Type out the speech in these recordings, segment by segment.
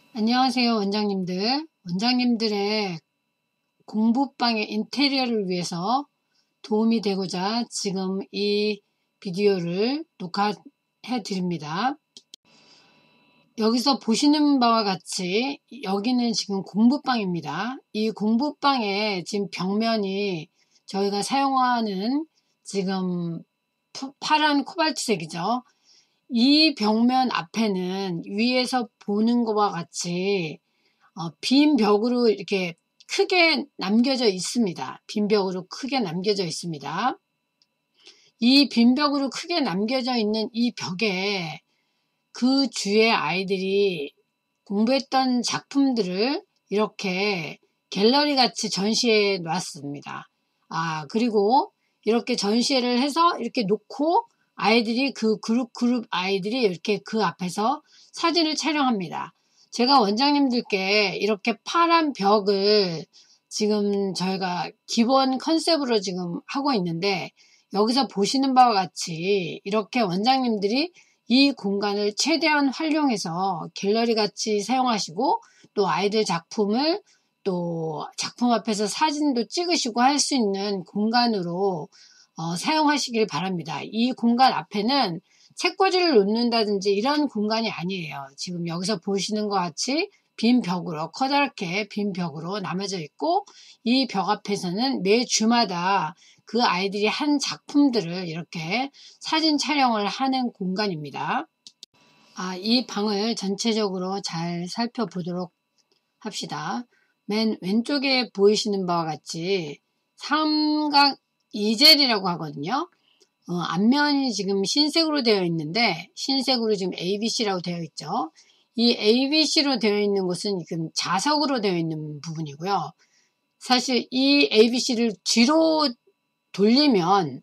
안녕하세요, 원장님들. 원장님들의 공부방의 인테리어를 위해서 도움이 되고자 지금 이 비디오를 녹화해 드립니다. 여기서 보시는 바와 같이 여기는 지금 공부방입니다. 이 공부방에 지금 벽면이 저희가 사용하는 지금 파란 코발트색이죠. 이 벽면 앞에는 위에서 보는 것과 같이 빈 벽으로 이렇게 크게 남겨져 있습니다. 빈 벽으로 크게 남겨져 있습니다. 이 빈 벽으로 크게 남겨져 있는 이 벽에 그 주에 아이들이 공부했던 작품들을 이렇게 갤러리 같이 전시해 놨습니다. 그리고 이렇게 전시회를 해서 이렇게 놓고 아이들이 그 그룹 아이들이 이렇게 그 앞에서 사진을 촬영합니다. 제가 원장님들께 이렇게 파란 벽을 지금 저희가 기본 컨셉으로 지금 하고 있는데, 여기서 보시는 바와 같이 이렇게 원장님들이 이 공간을 최대한 활용해서 갤러리 같이 사용하시고, 또 아이들 작품을 또 작품 앞에서 사진도 찍으시고 할 수 있는 공간으로 사용하시길 바랍니다. 이 공간 앞에는 책꽂이를 놓는다든지 이런 공간이 아니에요. 지금 여기서 보시는 것 같이 빈 벽으로, 커다랗게 빈 벽으로 나눠져 있고, 이 벽 앞에서는 매 주마다 그 아이들이 한 작품들을 이렇게 사진 촬영을 하는 공간입니다. 이 방을 전체적으로 잘 살펴보도록 합시다. 맨 왼쪽에 보이시는 바와 같이 삼각 이젤이라고 하거든요. 앞면이 지금 흰색으로 되어 있는데, 흰색으로 지금 ABC라고 되어 있죠. 이 ABC로 되어 있는 곳은 지금 자석으로 되어 있는 부분이고요. 사실 이 ABC를 뒤로 돌리면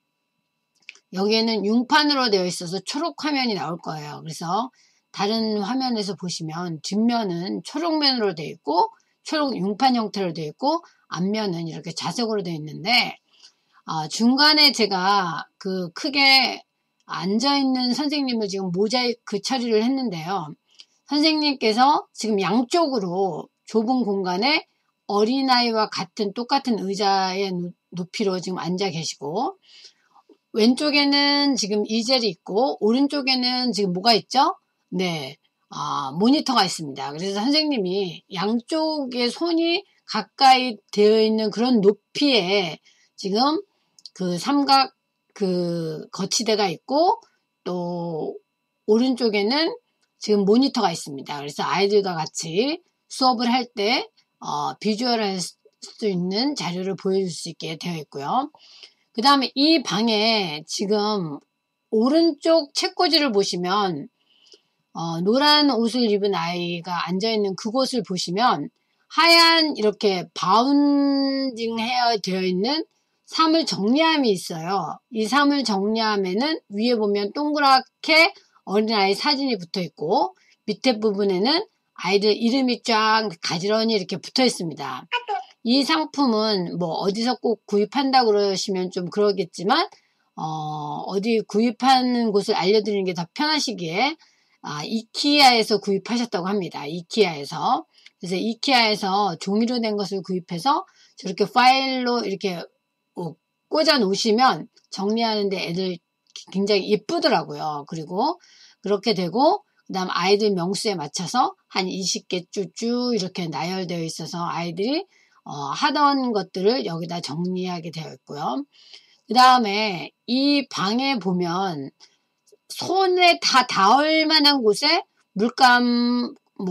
여기에는 융판으로 되어 있어서 초록 화면이 나올 거예요. 그래서 다른 화면에서 보시면 뒷면은 초록면으로 되어 있고, 초록 융판 형태로 되어 있고, 앞면은 이렇게 자석으로 되어 있는데, 중간에 제가 그 크게 앉아있는 선생님을 지금 모자이크 처리를 했는데요. 선생님께서 지금 양쪽으로 좁은 공간에 어린아이와 똑같은 의자의 높이로 지금 앉아 계시고, 왼쪽에는 지금 이젤이 있고, 오른쪽에는 지금 뭐가 있죠? 네, 모니터가 있습니다. 그래서 선생님이 양쪽에 손이 가까이 되어 있는 그런 높이에 지금 그 삼각 그 거치대가 있고, 또 오른쪽에는 지금 모니터가 있습니다. 그래서 아이들과 같이 수업을 할 때 비주얼 할 수 있는 자료를 보여줄 수 있게 되어 있고요. 그 다음에 이 방에 지금 오른쪽 책꽂이를 보시면 노란 옷을 입은 아이가 앉아있는 그곳을 보시면 하얀 이렇게 바운딩 헤어 되어 있는 사물 정리함이 있어요. 이 사물 정리함에는 위에 보면 동그랗게 어린아이 사진이 붙어 있고, 밑에 부분에는 아이들 이름이 쫙 가지런히 이렇게 붙어 있습니다. 이 상품은 뭐 어디서 꼭 구입한다 그러시면 좀 그러겠지만, 어디 구입하는 곳을 알려드리는 게 더 편하시기에 이케아에서 구입하셨다고 합니다. 이케아에서. 그래서 이케아에서 종이로 된 것을 구입해서 저렇게 파일로 이렇게 꽂아 놓으시면 정리하는데 애들 굉장히 예쁘더라고요. 그리고 그렇게 되고, 그 다음 아이들 명수에 맞춰서 한 20개 쭈쭈 이렇게 나열되어 있어서 아이들이 하던 것들을 여기다 정리하게 되어 있고요. 그 다음에 이 방에 보면 손에 다 닿을 만한 곳에 물감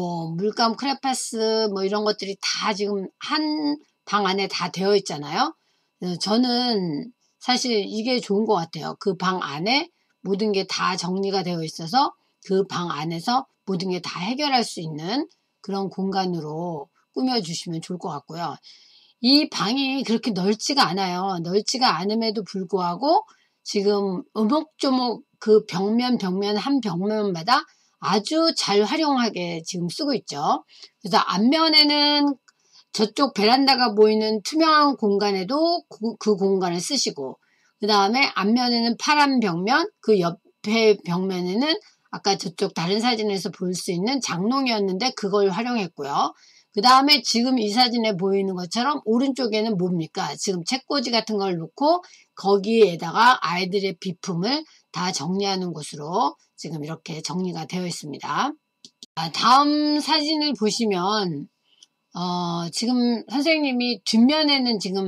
크레파스 이런 것들이 다 지금 한 방 안에 다 되어 있잖아요. 저는 사실 이게 좋은 것 같아요. 그 방 안에 모든 게 다 정리가 되어 있어서 그 방 안에서 모든 게 다 해결할 수 있는 그런 공간으로 꾸며주시면 좋을 것 같고요. 이 방이 그렇게 넓지가 않아요. 넓지가 않음에도 불구하고 지금 오목조목 그 벽면 한 벽면마다 아주 잘 활용하게 지금 쓰고 있죠. 그래서 앞면에는 저쪽 베란다가 보이는 투명한 공간에도 그 공간을 쓰시고, 그 다음에 앞면에는 파란 벽면, 그 옆에 벽면에는 아까 저쪽 다른 사진에서 볼 수 있는 장롱이었는데 그걸 활용했고요. 그 다음에 지금 이 사진에 보이는 것처럼 오른쪽에는 뭡니까? 지금 책꽂이 같은 걸 놓고 거기에다가 아이들의 비품을 다 정리하는 곳으로 지금 이렇게 정리가 되어 있습니다. 다음 사진을 보시면 지금 선생님이 뒷면에는 지금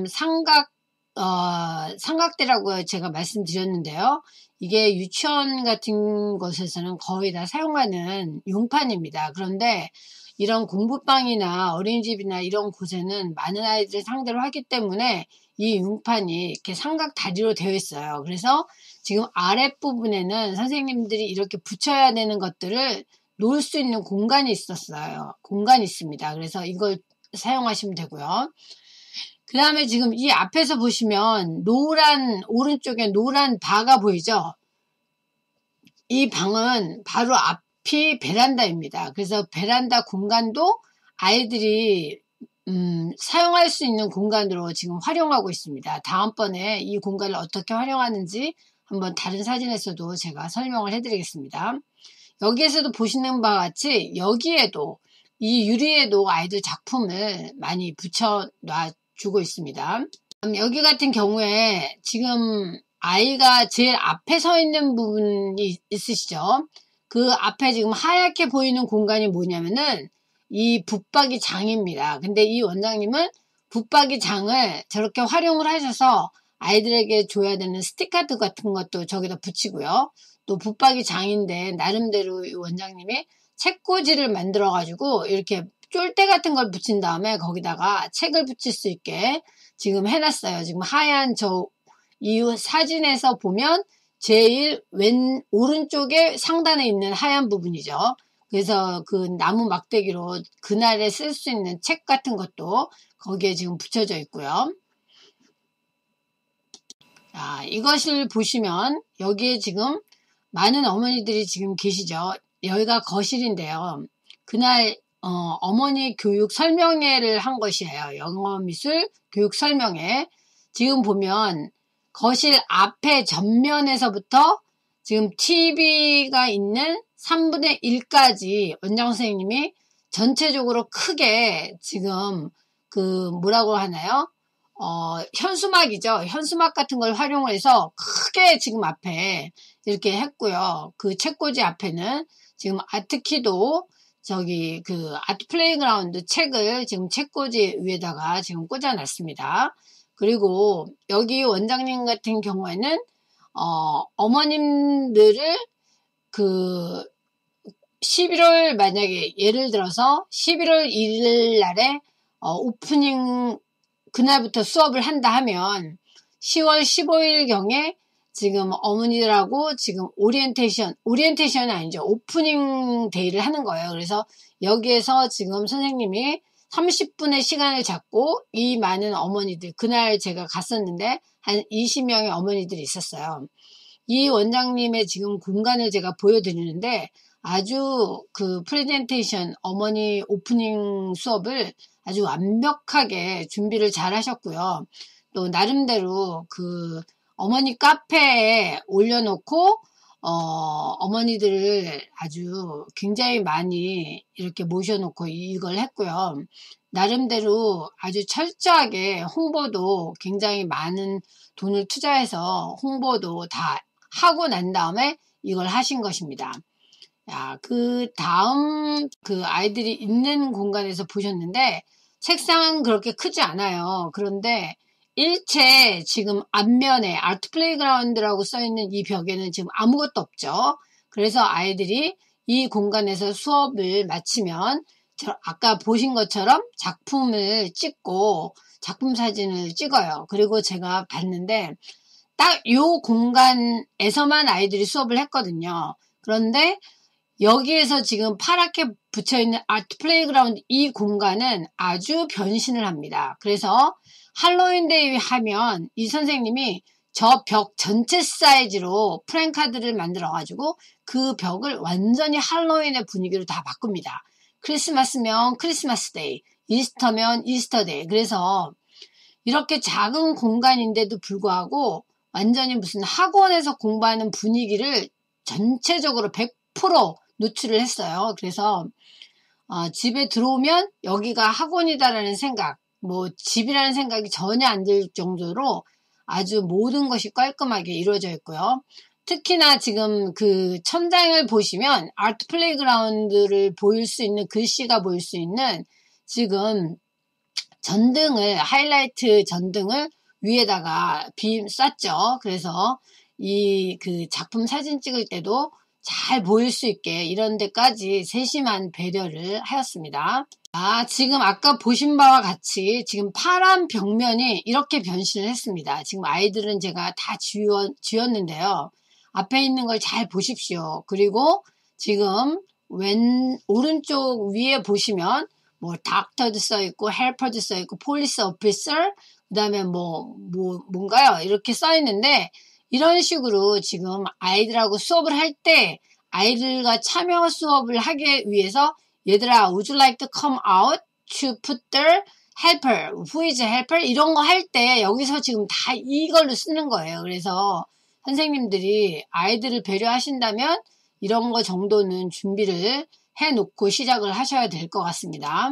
삼각대라고 제가 말씀드렸는데요. 이게 유치원 같은 곳에서는 거의 다 사용하는 용판입니다. 그런데 이런 공부방이나 어린이집이나 이런 곳에는 많은 아이들을 상대로 하기 때문에 이 용판이 이렇게 삼각 다리로 되어 있어요. 그래서 지금 아랫부분에는 선생님들이 이렇게 붙여야 되는 것들을 놓을 수 있는 공간이 있었어요. 공간이 있습니다. 그래서 이걸 사용하시면 되고요. 그 다음에 지금 이 앞에서 보시면 오른쪽에 노란 바가 보이죠? 이 방은 바로 앞이 베란다입니다. 그래서 베란다 공간도 아이들이 사용할 수 있는 공간으로 지금 활용하고 있습니다. 다음번에 이 공간을 어떻게 활용하는지 한번 다른 사진에서도 제가 설명을 해드리겠습니다. 여기에서도 보시는 바와 같이 여기에도 이 유리에도 아이들 작품을 많이 붙여 놔주고 있습니다. 여기 같은 경우에 지금 아이가 제일 앞에 서 있는 부분이 있으시죠? 그 앞에 지금 하얗게 보이는 공간이 뭐냐면은 이 붙박이 장입니다. 근데 이 원장님은 붙박이 장을 저렇게 활용을 하셔서 아이들에게 줘야 되는 스티커드 같은 것도 저기다 붙이고요. 또 붙박이 장인데 나름대로 이 원장님이 책꽂이를 만들어 가지고 이렇게 쫄대 같은 걸 붙인 다음에 거기다가 책을 붙일 수 있게 지금 해놨어요. 지금 하얀 이 사진에서 보면 제일 오른쪽에 상단에 있는 하얀 부분이죠. 그래서 그 나무 막대기로 그날에 쓸 수 있는 책 같은 것도 거기에 지금 붙여져 있고요. 자, 이것을 보시면 여기에 지금 많은 어머니들이 지금 계시죠. 여기가 거실인데요. 그날 어머니 교육 설명회를 한 것이에요. 영어 미술 교육 설명회. 지금 보면 거실 앞에 전면에서부터 지금 TV가 있는 3분의 1까지 원장 선생님이 전체적으로 크게 지금 뭐라고 하나요? 현수막이죠. 현수막 같은 걸 활용을 해서 크게 지금 앞에 이렇게 했고요. 그 책꽂이 앞에는 지금 아트키도 저기 아트 플레이그라운드 책을 지금 책꽂이 위에다가 지금 꽂아놨습니다. 그리고 여기 원장님 같은 경우에는 어머님들을 11월 만약에 예를 들어서 11월 1일 날에 오프닝 그날부터 수업을 한다 하면 10월 15일경에 지금 어머니들하고 지금 오리엔테이션은 아니죠. 오프닝 데이를 하는 거예요. 그래서 여기에서 지금 선생님이 30분의 시간을 잡고 이 많은 어머니들, 그날 제가 갔었는데 한 20명의 어머니들이 있었어요. 이 원장님의 지금 공간을 제가 보여드리는데 아주 프레젠테이션 어머니 오프닝 수업을 아주 완벽하게 준비를 잘 하셨고요. 또 나름대로 어머니 카페에 올려놓고 어머니들을 아주 굉장히 많이 이렇게 모셔놓고 이걸 했고요. 나름대로 아주 철저하게 홍보도 굉장히 많은 돈을 투자해서 홍보도 다 하고 난 다음에 이걸 하신 것입니다. 그 다음 아이들이 있는 공간에서 보셨는데 책상은 그렇게 크지 않아요. 그런데 일체 지금 앞면에 아트 플레이그라운드라고 써있는 이 벽에는 지금 아무것도 없죠. 그래서 아이들이 이 공간에서 수업을 마치면 아까 보신 것처럼 작품을 찍고 작품 사진을 찍어요. 그리고 제가 봤는데 딱 이 공간에서만 아이들이 수업을 했거든요. 그런데 여기에서 지금 파랗게 붙여있는 아트 플레이그라운드 이 공간은 아주 변신을 합니다. 그래서 할로윈데이 하면 이 선생님이 저 벽 전체 사이즈로 프랭카드를 만들어가지고 그 벽을 완전히 할로윈의 분위기로 다 바꿉니다. 크리스마스면 크리스마스데이, 이스터면 이스터데이. 그래서 이렇게 작은 공간인데도 불구하고 완전히 무슨 학원에서 공부하는 분위기를 전체적으로 100% 노출을 했어요. 그래서 집에 들어오면 여기가 학원이다라는 생각, 뭐 집이라는 생각이 전혀 안 들 정도로 아주 모든 것이 깔끔하게 이루어져 있고요. 특히나 지금 그 천장을 보시면 아트 플레이그라운드를 보일 수 있는, 글씨가 보일 수 있는 지금 전등을, 하이라이트 전등을 위에다가 쐈죠. 그래서 이 그 작품 사진 찍을 때도 잘 보일 수 있게 이런 데까지 세심한 배려를 하였습니다. 지금 아까 보신 바와 같이 지금 파란 벽면이 이렇게 변신을 했습니다. 지금 아이들은 제가 다 지웠는데요. 앞에 있는 걸 잘 보십시오. 그리고 지금 오른쪽 위에 보시면 뭐 닥터도 써있고 헬퍼도 써있고 폴리스 오피서, 그 다음에 뭔가요? 이렇게 써있는데, 이런 식으로 지금 아이들하고 수업을 할 때 아이들과 참여 수업을 하기 위해서 얘들아 would you like to come out to put the helper, who is helper 이런 거 할 때 여기서 지금 다 이걸로 쓰는 거예요. 그래서 선생님들이 아이들을 배려하신다면 이런 거 정도는 준비를 해놓고 시작을 하셔야 될 것 같습니다.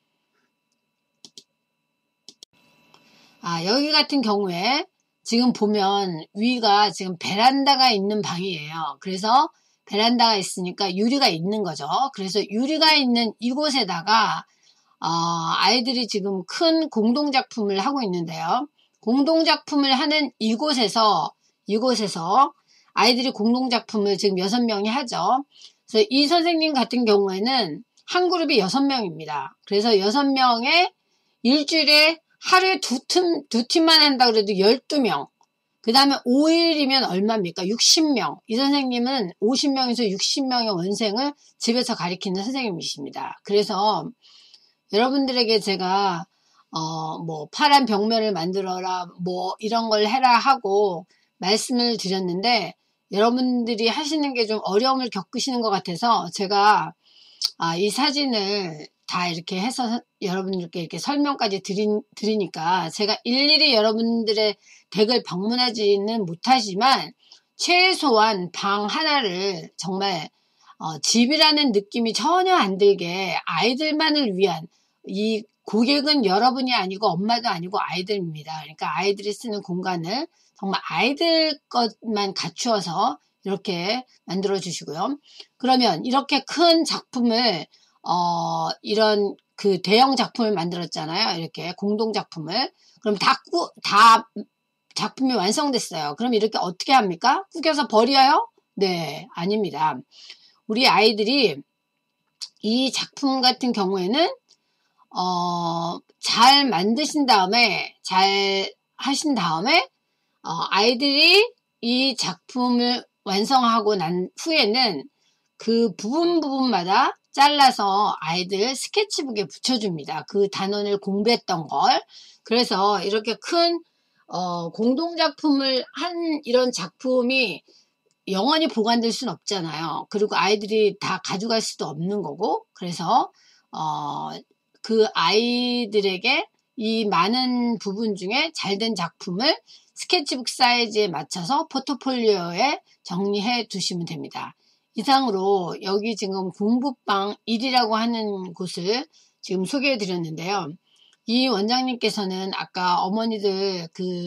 여기 같은 경우에 지금 보면 위가 지금 베란다가 있는 방이에요. 그래서 베란다가 있으니까 유리가 있는 거죠. 그래서 유리가 있는 이곳에다가 아이들이 지금 큰 공동작품을 하고 있는데요. 공동작품을 하는 이곳에서 아이들이 공동작품을 지금 6명이 하죠. 그래서 이 선생님 같은 경우에는 한 그룹이 6명입니다. 그래서 6명에 일주일에 하루에 두 팀만 한다 그래도 12명. 그 다음에 5일이면 얼마입니까? 60명. 이 선생님은 50명에서 60명의 원생을 집에서 가르치는 선생님이십니다. 그래서 여러분들에게 제가 파란 벽면을 만들어라, 이런 걸 해라 하고 말씀을 드렸는데, 여러분들이 하시는 게 좀 어려움을 겪으시는 것 같아서 제가 이 사진을 다 이렇게 해서 여러분들께 이렇게 설명까지 드리니까 제가 일일이 여러분들의 댁을 방문하지는 못하지만 최소한 방 하나를 정말 집이라는 느낌이 전혀 안 들게 아이들만을 위한, 이 고객은 여러분이 아니고 엄마도 아니고 아이들입니다. 그러니까 아이들이 쓰는 공간을 정말 아이들 것만 갖추어서 이렇게 만들어 주시고요. 그러면 이렇게 큰 작품을 이런 그 대형 작품을 만들었잖아요. 이렇게 공동 작품을. 그럼 다 작품이 완성됐어요. 그럼 이렇게 어떻게 합니까? 구겨서 버려요? 네, 아닙니다. 우리 아이들이 이 작품 같은 경우에는 잘 만드신 다음에, 잘 하신 다음에 아이들이 이 작품을 완성하고 난 후에는 그 부분마다 잘라서 아이들 스케치북에 붙여줍니다. 그 단원을 공부했던 걸. 그래서 이렇게 큰 공동작품을 한 이런 작품이 영원히 보관될 수는 없잖아요. 그리고 아이들이 다 가져갈 수도 없는 거고. 그래서 그 아이들에게 이 많은 부분 중에 잘된 작품을 스케치북 사이즈에 맞춰서 포트폴리오에 정리해 두시면 됩니다. 이상으로 여기 지금 공부방 1이라고 하는 곳을 지금 소개해 드렸는데요. 이 원장님께서는 아까 어머니들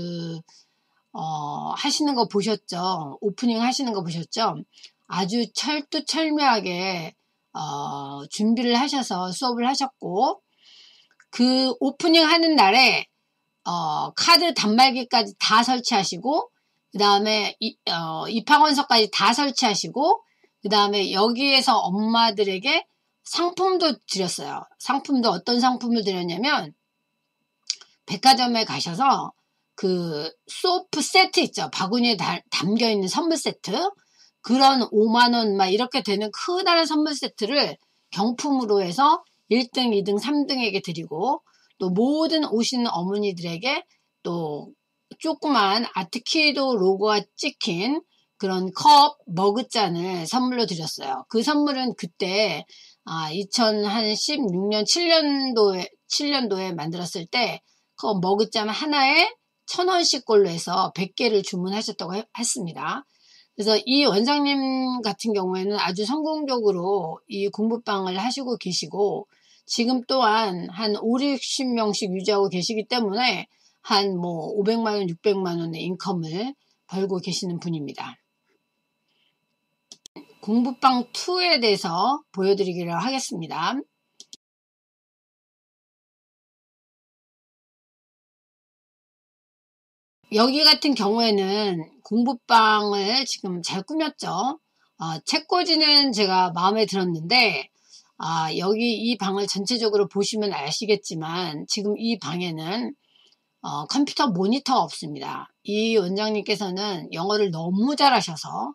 하시는 거 보셨죠? 오프닝 하시는 거 보셨죠? 아주 철두철미하게 준비를 하셔서 수업을 하셨고, 그 오프닝 하는 날에 카드 단말기까지 다 설치하시고, 그 다음에 입학원서까지 다 설치하시고, 그 다음에 여기에서 엄마들에게 상품도 드렸어요. 상품도 어떤 상품을 드렸냐면, 백화점에 가셔서 그 소프 세트 있죠. 바구니에 담겨있는 선물 세트. 그런 5만원 막 이렇게 되는 크다란 선물 세트를 경품으로 해서 1등, 2등, 3등에게 드리고, 또 모든 오시는 어머니들에게 또 조그만 아트키도 로고가 찍힌 그런 컵, 머그잔을 선물로 드렸어요. 그 선물은 그때 2016년, 7년도에 만들었을 때 그 머그잔 하나에 1,000원씩 걸로 해서 100개를 주문하셨다고 했습니다. 그래서 이 원장님 같은 경우에는 아주 성공적으로 이 공부방을 하시고 계시고, 지금 또한 한 5, 60명씩 유지하고 계시기 때문에 한 뭐 500만 원, 600만 원의 인컴을 벌고 계시는 분입니다. 공부방 2에 대해서 보여드리기로 하겠습니다. 여기 같은 경우에는 공부방을 지금 잘 꾸몄죠. 책꽂이는 제가 마음에 들었는데, 여기 이 방을 전체적으로 보시면 아시겠지만 지금 이 방에는 컴퓨터 모니터가 없습니다. 이 원장님께서는 영어를 너무 잘하셔서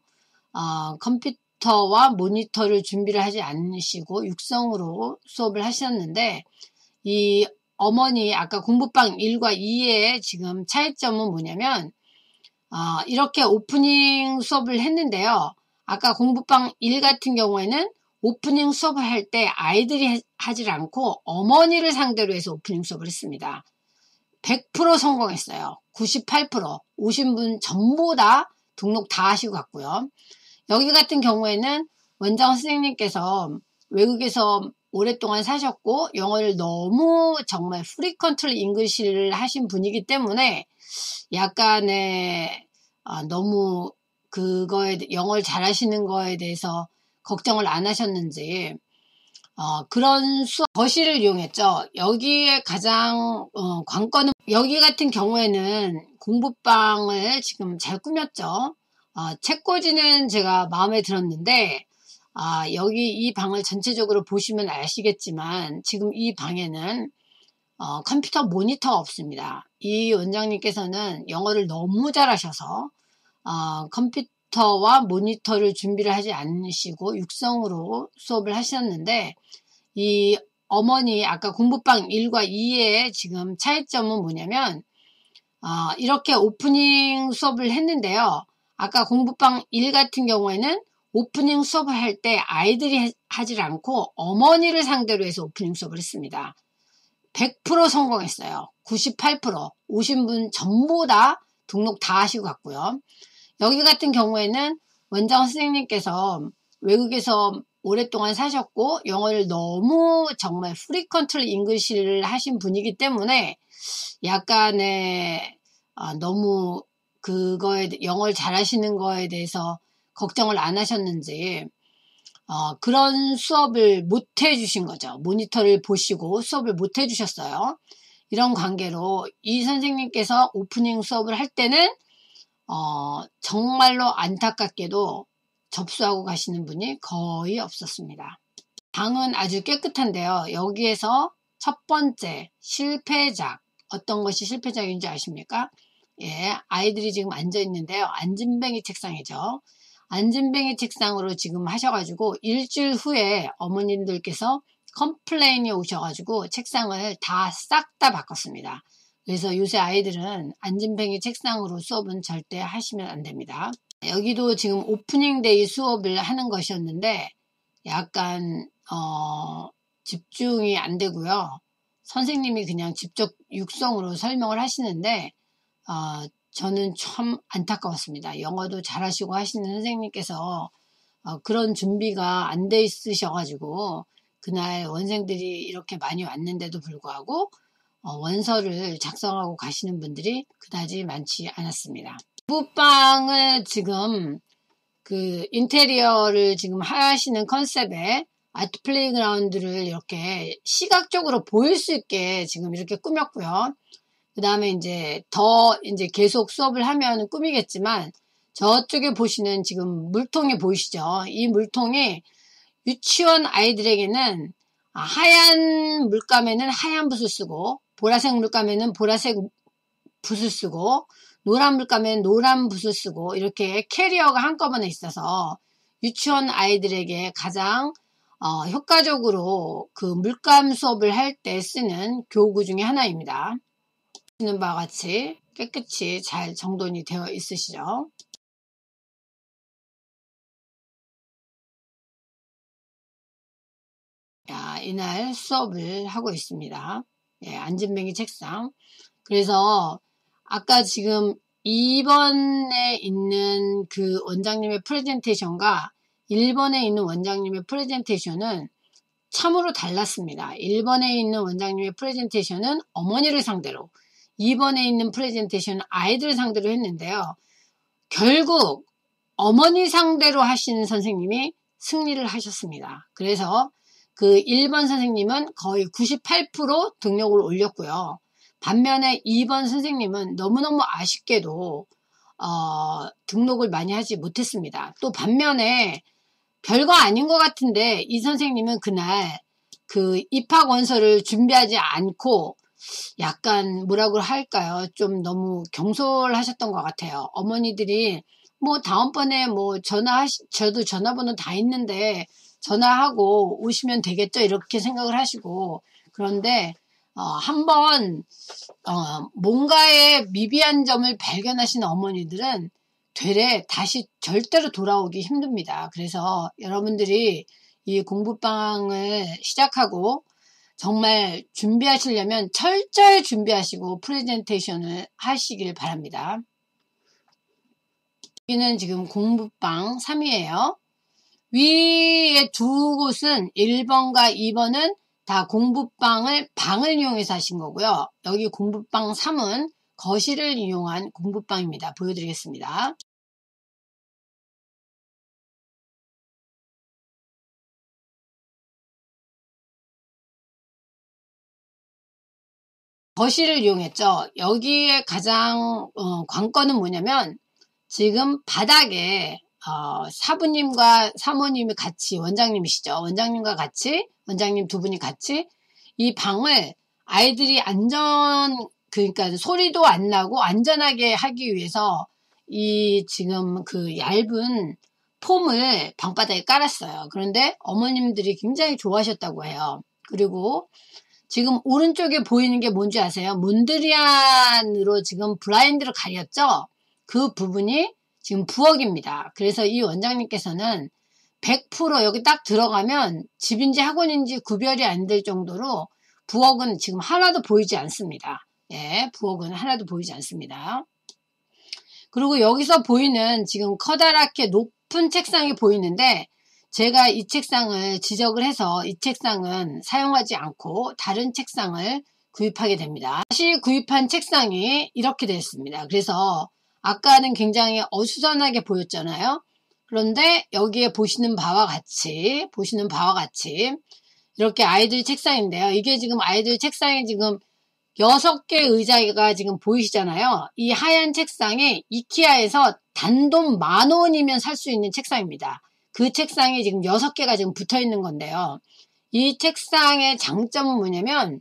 컴퓨터와 모니터를 준비를 하지 않으시고 육성으로 수업을 하셨는데, 이 어머니 아까 공부방 1과 2의 지금 차이점은 뭐냐면, 이렇게 오프닝 수업을 했는데요. 아까 공부방 1 같은 경우에는 오프닝 수업을 할 때 아이들이 하질 않고 어머니를 상대로 해서 오프닝 수업을 했습니다. 100% 성공했어요. 98%. 오신 분 전부 다 등록 다 하시고 갔고요. 여기 같은 경우에는 원장 선생님께서 외국에서 오랫동안 사셨고 영어를 너무 정말 프리컨트리 잉글리시를 하신 분이기 때문에 약간의 너무 그거에 영어를 잘하시는 거에 대해서 걱정을 안 하셨는지 그런 수업 거실을 이용했죠. 여기에 가장 관건은, 여기 같은 경우에는 공부방을 지금 잘 꾸몄죠. 책꽂이는 제가 마음에 들었는데, 여기 이 방을 전체적으로 보시면 아시겠지만 지금 이 방에는 컴퓨터 모니터가 없습니다. 이 원장님께서는 영어를 너무 잘하셔서 컴퓨터와 모니터를 준비를 하지 않으시고 육성으로 수업을 하셨는데, 이 어머니 아까 공부방 1과 2의 지금 차이점은 뭐냐면, 이렇게 오프닝 수업을 했는데요. 아까 공부방 1 같은 경우에는 오프닝 수업을 할 때 아이들이 하질 않고 어머니를 상대로 해서 오프닝 수업을 했습니다. 100% 성공했어요. 98%. 오신 분 전부 다 등록 다 하시고 갔고요. 여기 같은 경우에는 원장 선생님께서 외국에서 오랫동안 사셨고 영어를 너무 정말 프리컨트리 잉글리시를 하신 분이기 때문에 약간의 너무 그거에 영어를 잘하시는 거에 대해서 걱정을 안 하셨는지 그런 수업을 못 해주신 거죠. 모니터를 보시고 수업을 못 해주셨어요. 이런 관계로 이 선생님께서 오프닝 수업을 할 때는 정말로 안타깝게도 접수하고 가시는 분이 거의 없었습니다. 방은 아주 깨끗한데요. 여기에서 첫 번째 실패작, 어떤 것이 실패작인지 아십니까? 예, 아이들이 지금 앉아 있는데요. 앉은뱅이 책상이죠. 앉은뱅이 책상으로 지금 하셔가지고 일주일 후에 어머님들께서 컴플레인이 오셔가지고 책상을 다 싹 다 바꿨습니다. 그래서 요새 아이들은 앉은뱅이 책상으로 수업은 절대 하시면 안 됩니다. 여기도 지금 오프닝 데이 수업을 하는 것이었는데 약간 집중이 안 되고요. 선생님이 그냥 직접 육성으로 설명을 하시는데 저는 참 안타까웠습니다. 영어도 잘하시고 하시는 선생님께서 그런 준비가 안 돼 있으셔가지고 그날 원생들이 이렇게 많이 왔는데도 불구하고 원서를 작성하고 가시는 분들이 그다지 많지 않았습니다. 부부방을 지금 그 인테리어를 지금 하시는 컨셉의 아트 플레이그라운드를 이렇게 시각적으로 보일 수 있게 지금 이렇게 꾸몄고요. 그 다음에 이제 이제 계속 수업을 하면 꾸미겠지만 저쪽에 보시는 지금 물통이 보이시죠? 이 물통이 유치원 아이들에게는 하얀 물감에는 하얀 붓을 쓰고 보라색 물감에는 보라색 붓을 쓰고 노란 물감에는 노란 붓을 쓰고 이렇게 캐리어가 한꺼번에 있어서 유치원 아이들에게 가장 효과적으로 그 물감 수업을 할 때 쓰는 교구 중에 하나입니다. 보시는 바와 같이 깨끗이 잘 정돈이 되어 있으시죠? 이날 수업을 하고 있습니다. 예, 앉은뱅이 책상. 그래서 아까 지금 2번에 있는 그 원장님의 프레젠테이션과 1번에 있는 원장님의 프레젠테이션은 참으로 달랐습니다. 1번에 있는 원장님의 프레젠테이션은 어머니를 상대로, 2번에 있는 프레젠테이션은 아이들을 상대로 했는데요. 결국 어머니 상대로 하시는 선생님이 승리를 하셨습니다. 그래서 그 1번 선생님은 거의 98% 등록을 올렸고요. 반면에 2번 선생님은 너무너무 아쉽게도 등록을 많이 하지 못했습니다. 또 반면에 별거 아닌 것 같은데 이 선생님은 그날 그 입학 원서를 준비하지 않고 약간 뭐라고 할까요? 좀 너무 경솔하셨던 것 같아요. 어머니들이 뭐 다음번에 뭐 저도 전화번호 다 있는데 전화하고 오시면 되겠죠? 이렇게 생각을 하시고, 그런데 한번 뭔가의 미비한 점을 발견하신 어머니들은 되레 다시 절대로 돌아오기 힘듭니다. 그래서 여러분들이 이 공부방을 시작하고 정말 준비하시려면 철저히 준비하시고 프레젠테이션을 하시길 바랍니다. 여기는 지금 공부방 3이에요. 위에 두 곳은 1번과 2번은 다 공부방을 방을 이용해서 하신 거고요. 여기 공부방 3은 거실을 이용한 공부방입니다. 보여드리겠습니다. 거실을 이용했죠. 여기에 가장 관건은 뭐냐면 지금 바닥에 사부님과 사모님이 같이, 원장님이시죠. 원장님과 같이, 원장님 두 분이 같이 이 방을 아이들이 그러니까 소리도 안 나고 안전하게 하기 위해서 이 지금 그 얇은 폼을 방바닥에 깔았어요. 그런데 어머님들이 굉장히 좋아하셨다고 해요. 그리고 지금 오른쪽에 보이는 게 뭔지 아세요? 몬드리안으로 지금 블라인드로 가렸죠? 그 부분이 지금 부엌입니다. 그래서 이 원장님께서는 100% 여기 딱 들어가면 집인지 학원인지 구별이 안 될 정도로 부엌은 지금 하나도 보이지 않습니다. 예, 부엌은 하나도 보이지 않습니다. 그리고 여기서 보이는 지금 커다랗게 높은 책상이 보이는데 제가 이 책상을 지적을 해서 이 책상은 사용하지 않고 다른 책상을 구입하게 됩니다. 다시 구입한 책상이 이렇게 됐습니다. 그래서 아까는 굉장히 어수선하게 보였잖아요. 그런데 여기에 보시는 바와 같이 이렇게 아이들 책상인데요. 이게 지금 아이들 책상에 지금 6개 의자가 지금 보이시잖아요. 이 하얀 책상이 이케아에서 단돈 10,000원이면 살 수 있는 책상입니다. 그 책상에 지금 6개가 지금 붙어 있는 건데요. 이 책상의 장점은 뭐냐면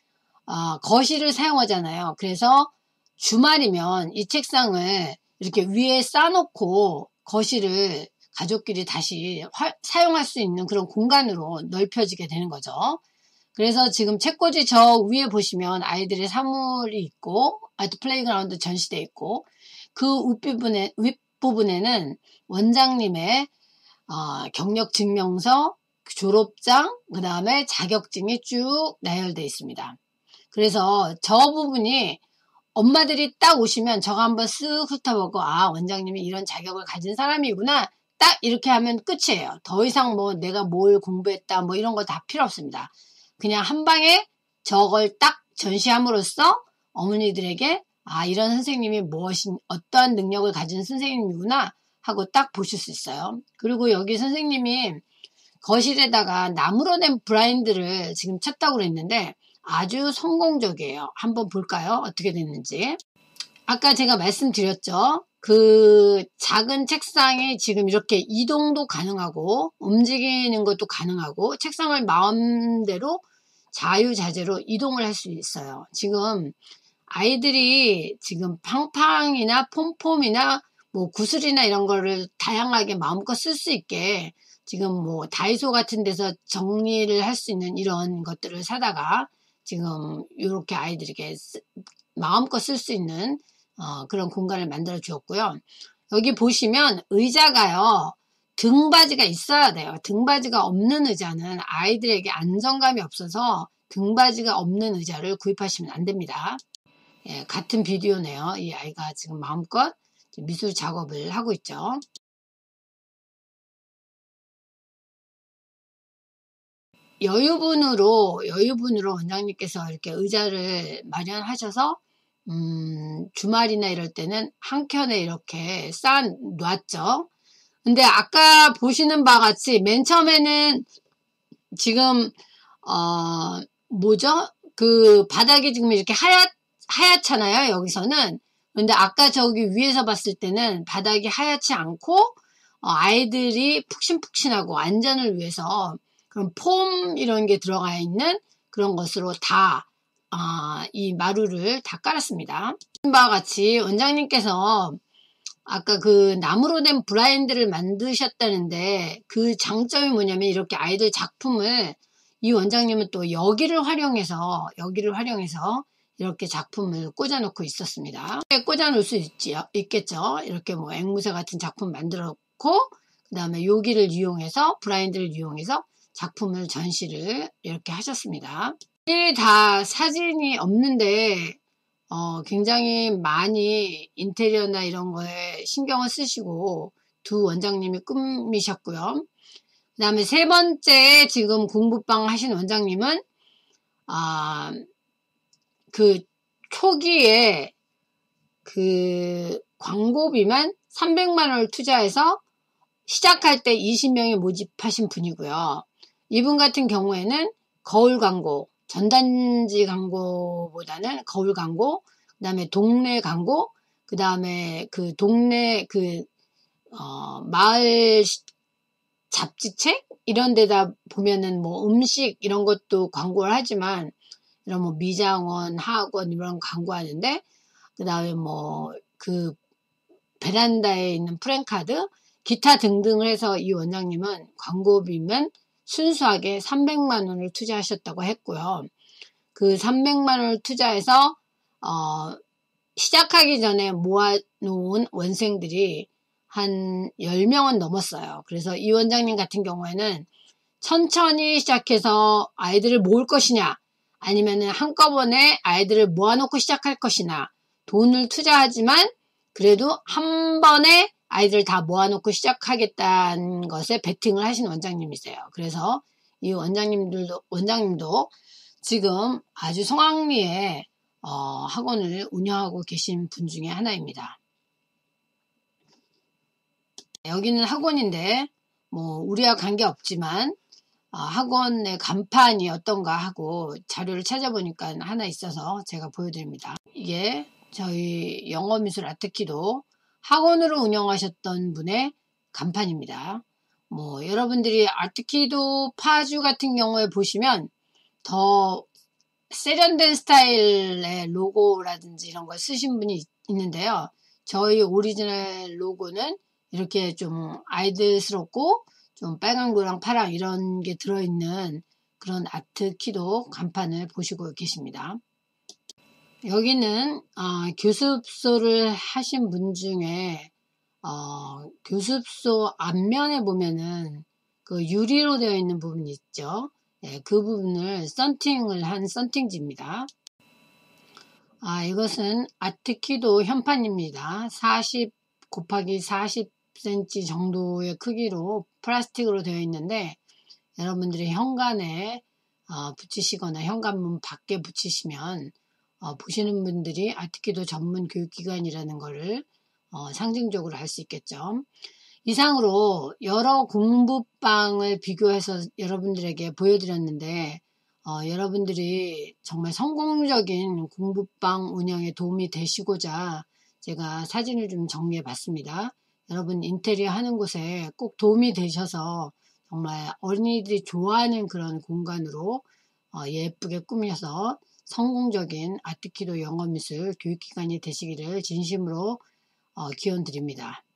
거실을 사용하잖아요. 그래서 주말이면 이 책상을 이렇게 위에 쌓아놓고 거실을 가족끼리 다시 사용할 수 있는 그런 공간으로 넓혀지게 되는 거죠. 그래서 지금 책꽂이 저 위에 보시면 아이들의 사물이 있고 아이들 플레이그라운드 전시되어 있고 그 윗부분에는 원장님의 경력증명서, 졸업장, 그 다음에 자격증이 쭉 나열되어 있습니다. 그래서 저 부분이 엄마들이 딱 오시면 저거 한번 쓱 훑어보고 원장님이 이런 자격을 가진 사람이구나 딱 이렇게 하면 끝이에요. 더 이상 뭐 내가 뭘 공부했다 뭐 이런 거 다 필요 없습니다. 그냥 한 방에 저걸 딱 전시함으로써 어머니들에게 이런 선생님이 어떠한 능력을 가진 선생님이구나 하고 딱 보실 수 있어요. 그리고 여기 선생님이 거실에다가 나무로 된 블라인드를 지금 쳤다고 그랬는데 아주 성공적이에요. 한번 볼까요? 어떻게 됐는지. 아까 제가 말씀드렸죠. 그 작은 책상이 지금 이렇게 이동도 가능하고 움직이는 것도 가능하고 책상을 마음대로 자유자재로 이동을 할 수 있어요. 지금 아이들이 지금 팡팡이나 폼폼이나 뭐 구슬이나 이런 거를 다양하게 마음껏 쓸 수 있게 지금 뭐 다이소 같은 데서 정리를 할 수 있는 이런 것들을 사다가 지금 이렇게 아이들에게 마음껏 쓸 수 있는 그런 공간을 만들어 주었고요. 여기 보시면 의자가요. 등받이가 있어야 돼요. 등받이가 없는 의자는 아이들에게 안정감이 없어서 등받이가 없는 의자를 구입하시면 안 됩니다. 예, 같은 비디오네요. 이 아이가 지금 마음껏 미술 작업을 하고 있죠. 여유분으로 원장님께서 이렇게 의자를 마련하셔서 주말이나 이럴 때는 한 켠에 이렇게 쌓아 놨죠. 근데 아까 보시는 바와 같이 맨 처음에는 지금 뭐죠? 그 바닥이 지금 이렇게 하얗잖아요. 여기서는. 근데 아까 저기 위에서 봤을 때는 바닥이 하얗지 않고 아이들이 푹신푹신하고 안전을 위해서 그런 폼 이런 게 들어가 있는 그런 것으로 다 이 마루를 다 깔았습니다. 바와 같이 원장님께서 아까 그 나무로 된 블라인드를 만드셨다는데 그 장점이 뭐냐면 이렇게 아이들 작품을 이 원장님은 또 여기를 활용해서 이렇게 작품을 꽂아놓고 있었습니다. 꽂아 놓을 수 있겠죠. 이렇게 뭐 앵무새 같은 작품 만들었고 그 다음에 여기를 이용해서 블라인드를 이용해서 작품을 전시를 이렇게 하셨습니다. 이게 다 사진이 없는데 굉장히 많이 인테리어나 이런 거에 신경을 쓰시고 두 원장님이 꾸미셨고요. 그 다음에 세 번째 지금 공부방 하신 원장님은 그 초기에 그 광고비만 300만 원을 투자해서 시작할 때 20명이 모집하신 분이고요. 이분 같은 경우에는 거울 광고, 전단지 광고보다는 거울 광고, 그 다음에 동네 광고, 그 다음에 그 동네 마을 잡지책? 이런 데다 보면은 뭐 음식 이런 것도 광고를 하지만 이런 뭐 미장원, 학원 이런 광고하는데 그 다음에 뭐 그 베란다에 있는 프랜카드 기타 등등을 해서 이 원장님은 광고비면 순수하게 300만 원을 투자하셨다고 했고요. 그 300만 원을 투자해서 시작하기 전에 모아놓은 원생들이 한 10명은 넘었어요. 그래서 이 원장님 같은 경우에는 천천히 시작해서 아이들을 모을 것이냐 아니면은 한꺼번에 아이들을 모아놓고 시작할 것이냐 돈을 투자하지만 그래도 한 번에 아이들 다 모아놓고 시작하겠다는 것에 베팅을 하신 원장님이세요. 그래서 이 원장님도 지금 아주 성황리에 학원을 운영하고 계신 분 중에 하나입니다. 여기는 학원인데 뭐 우리와 관계없지만 학원의 간판이 어떤가 하고 자료를 찾아보니까 하나 있어서 제가 보여드립니다. 이게 저희 영어미술 아트키도 학원으로 운영하셨던 분의 간판입니다. 뭐 여러분들이 아트키도 파주 같은 경우에 보시면 더 세련된 스타일의 로고라든지 이런 걸 쓰신 분이 있는데요. 저희 오리지널 로고는 이렇게 좀 아이들스럽고 좀 빨강, 노랑, 파랑 이런 게 들어있는 그런 아트키도 간판을 보시고 계십니다. 여기는 교습소를 하신 분 중에 교습소 앞면에 보면은 그 유리로 되어 있는 부분이 있죠. 네, 그 부분을 썬팅을 한 썬팅지입니다. 이것은 아트키도 현판입니다. 40 곱하기 40cm 정도의 크기로 플라스틱으로 되어 있는데 여러분들이 현관에 붙이시거나 현관문 밖에 붙이시면 보시는 분들이 아트키도 전문 교육기관이라는 것을 상징적으로 알 수 있겠죠. 이상으로 여러 공부방을 비교해서 여러분들에게 보여드렸는데 여러분들이 정말 성공적인 공부방 운영에 도움이 되시고자 제가 사진을 좀 정리해 봤습니다. 여러분 인테리어 하는 곳에 꼭 도움이 되셔서 정말 어린이들이 좋아하는 그런 공간으로 예쁘게 꾸며서 성공적인 아트키도 영어미술 교육기관이 되시기를 진심으로 기원 드립니다.